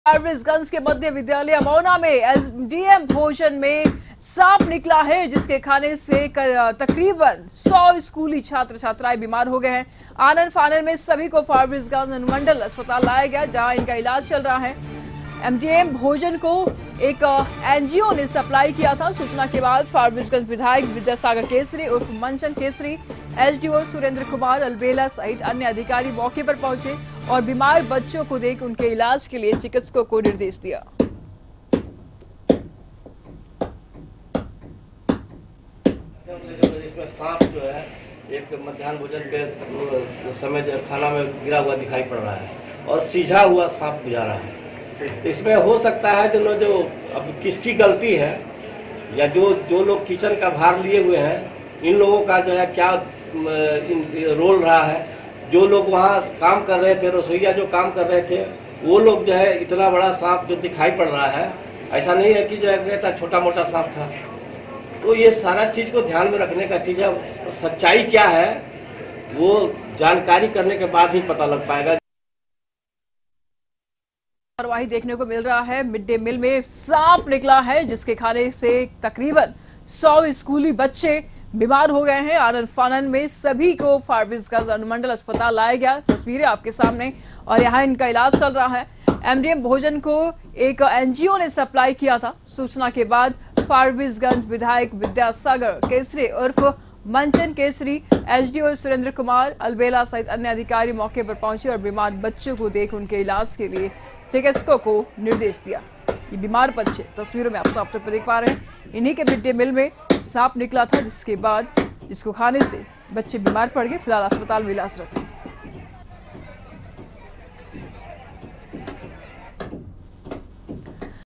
फारबिसगंज के मध्य विद्यालय अमौना में एसडीएम भोजन में सांप निकला है, जिसके खाने से तकरीबन 100 स्कूली छात्र छात्राएं बीमार हो गए हैं। आनन फानन में सभी को फारबिसगंज अनुमंडल अस्पताल लाया गया, जहां इनका इलाज चल रहा है। एसडीएम भोजन को एक एनजीओ ने सप्लाई किया था। सूचना के बाद फारबिसगंज विधायक विद्यासागर केसरी उर्फ मंचन केसरी, एसडीओ सुरेंद्र कुमार अलबेला सहित अन्य अधिकारी मौके पर पहुंचे और बीमार बच्चों को देख उनके इलाज के लिए चिकित्सकों को निर्देश दिया। इसमें सांप जो है एक मध्याह्न भोजन के समय जो खाना में गिरा हुआ दिखाई पड़ रहा है और सीझा हुआ सांप गुजारा है। तो इसमें हो सकता है जो अब किसकी गलती है या जो लोग किचन का भार लिए हुए हैं, इन लोगों का जो है क्या रोल रहा है। जो लोग वहाँ काम कर रहे थे, रसोईया जो काम कर रहे थे, वो लोग जो है इतना बड़ा सांप जो दिखाई पड़ रहा है, ऐसा नहीं है कि जो है छोटा मोटा सांप था। तो ये सारा चीज को ध्यान में रखने का चीज है। सच्चाई क्या है वो जानकारी करने के बाद ही पता लग पाएगा। कार्रवाई देखने को मिल रहा है। मिड डे मील में सांप निकला है, जिसके खाने से तकरीबन 100 स्कूली बच्चे बीमार हो गए हैं। आनन फानन में सभी को फारबिसगंज अनुमंडल अस्पताल लाया गया। तस्वीरें आपके सामने, और यहाँ इनका इलाज चल रहा है। एसडीएम भोजन को एक एनजीओ ने सप्लाई किया था। सूचना के बाद फारबिसगंज विधायक विद्यासागर केसरी उर्फ मंचन केसरी, एसडीओ सुरेंद्र कुमार अलबेला सहित अन्य अधिकारी मौके पर पहुंचे और बीमार बच्चों को देख उनके इलाज के लिए चिकित्सकों को निर्देश दिया। ये बीमार बच्चे तस्वीरों में आप साफ तौर पर देख पा रहे हैं। इन्हीं के मिड डे मील में सांप निकला था, जिसके बाद इसको खाने से बच्चे बीमार पड़ गए। फिलहाल अस्पताल में इलाजरत हैं।